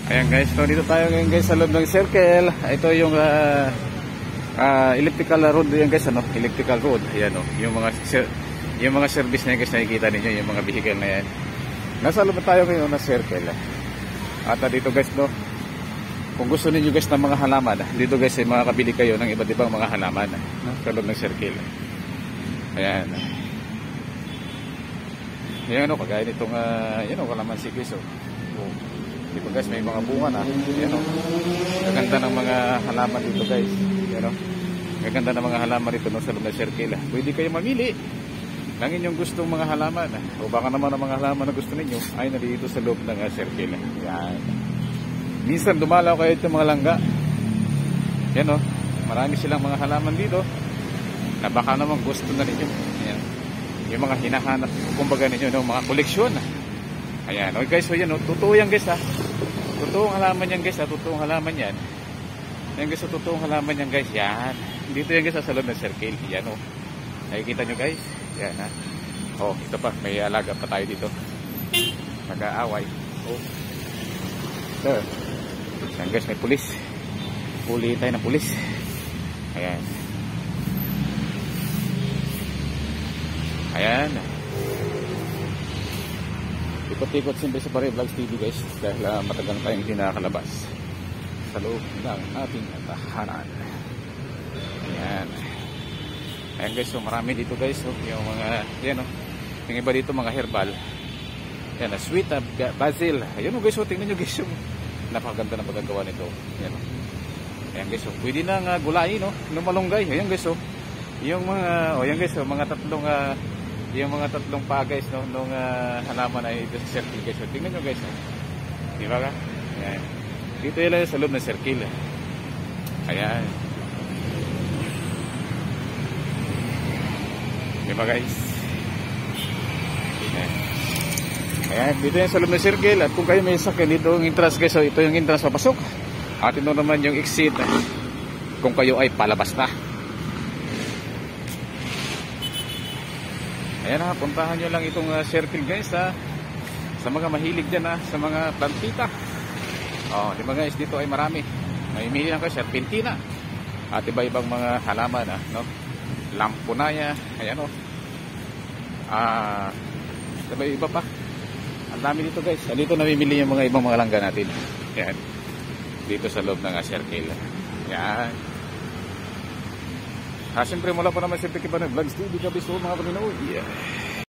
Ayan guys, so dito tayo ngayon guys sa loob ng circle. Ito yung elliptical road yan guys, ano? Elliptical road. Ayan o, yung mga service na yan guys, nakikita ninyo, yung mga vehicle na yan. Nasa loob tayo ngayon na circle. At dito guys, no, kung gusto niyo guys ng mga halaman, dito guys ay makakabili kayo ng iba't ibang mga halaman, no? Sa loob ng circle. Ayan. Ayan o, kagaya nitong yan o, kalamansi guys o. Dito guys may mga bunga na. Ayan o. Gaganda ng mga halaman dito guys. Ayan o. Gaganda ng mga halaman dito no, sa loob ng circle. Pwede kayo mamili ng inyong gustong mga halaman. O baka naman ang mga halaman na gusto ninyo ay nandito sa loob ng circle. Ayan. Minsan dumalaw kayo itong mga langga. Ayan o. Marami silang mga halaman dito na baka naman gusto na ninyo. Ayan. Yung mga hinahanap kumbaga ninyo no, mga koleksyon. Ayan, okay guys, so yan, totoo yan guys ha. Totoong halaman yan guys ha, totoong halaman yan. Yan guys, totoong halaman yan guys, yan. Dito yan guys sa loob ng circle, yan o. Nakikita nyo guys, yan ha. Oh, ito pa, may alaga pa tayo dito. Nag-aaway. Oh. So, yan guys, may pulis. Huli tayo ng pulis. Ayan. Ayan. Ikot-ikot siyempre sa Pare Vlogs TV guys dahil matagal na tayong hindi nakakalabas sa loob ng ating tahanan. Ayan. Ayan guys, so marami dito guys, so, yung mga yan o, yung iba dito mga herbal. Ayan, sweet basil. Ayan o guys, so tingnan nyo guys yung napakaganda na pagkagawa nito. Ayan o. Ayan guys, so pwede nang gulayin o, lumalunggay. Ayan guys, so yung mga, o yan guys, so mga tatlong yung mga tatlong pa guys no, nung halaman ay dito sa circle guys. So, tingnan nyo guys. No? Di ba ka? Ayan. Dito yun sa loob ng circle. Ayan. Di ba guys? Ayan. Ayan. Dito yun sa loob ng circle. At kung kayo may sakyan dito yung entrance guys. So, ito yung entrance papasok. At ito naman yung exit. Kung kayo ay palabas na. Ayan ha, puntahan nyo lang itong circle guys ha. Sa mga mahilig dyan ha, sa mga plantita. Oh, di ba guys, dito ay marami. Mamimili lang kayo, serpentina. At iba-ibang mga halaman ha, no? Lampunaya, ayan o. Iba pa. Ang dami dito guys. Dito namimili yung mga ibang mga langga natin. Ayan. Dito sa loob ng circle. Ayan. Siyempre mula pa naman siyempre Pare Vlogs TV, gabi so mga paninood. Yeah.